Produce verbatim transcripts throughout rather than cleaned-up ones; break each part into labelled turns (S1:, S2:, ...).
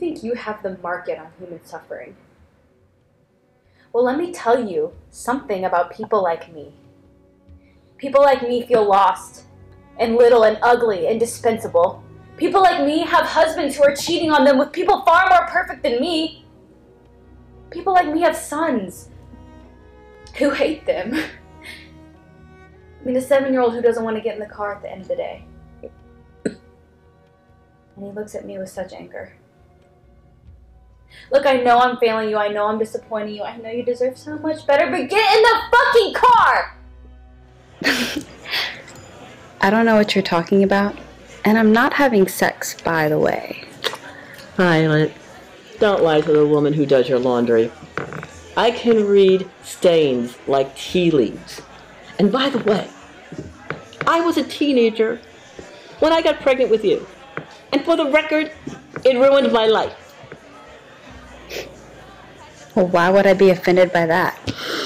S1: think you have the market on human suffering. Well, let me tell you something about people like me. People like me feel lost and little and ugly and dispensable. People like me have husbands who are cheating on them with people far more perfect than me. People like me have sons who hate them. I mean, a seven-year-old who doesn't want to get in the car at the end of the day. And he looks at me with such anger. Look, I know I'm failing you. I know I'm disappointing you. I know you deserve so much better, but get in the fucking car!
S2: I don't know what you're talking about. And I'm not having sex, by the way.
S3: Violet, don't lie to the woman who does your laundry. I can read stains like tea leaves. And by the way, I was a teenager when I got pregnant with you. And for the record, it ruined my life.
S2: Well, why would I be offended by that?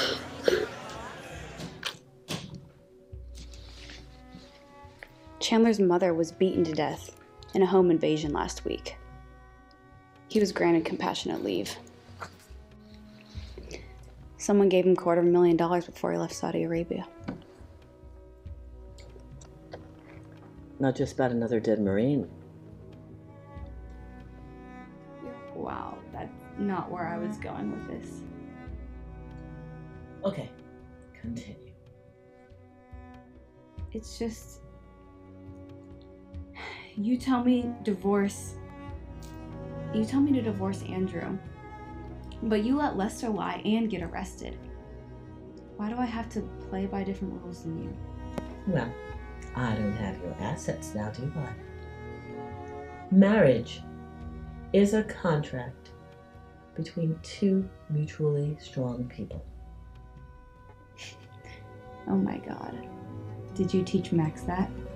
S2: Chandler's mother was beaten to death in a home invasion last week. He was granted compassionate leave. Someone gave him a quarter of a million dollars before he left Saudi Arabia.
S3: Not just about another dead Marine.
S2: Wow, that's not where I was going with this.
S3: Okay, continue.
S2: It's just... You tell me divorce... You tell me to divorce Andrew. But you let Lester lie and get arrested. Why do I have to play by different rules than you?
S3: Well, I don't have your assets now, do I? Marriage is a contract between two mutually strong people.
S2: Oh my God. Did you teach Max that?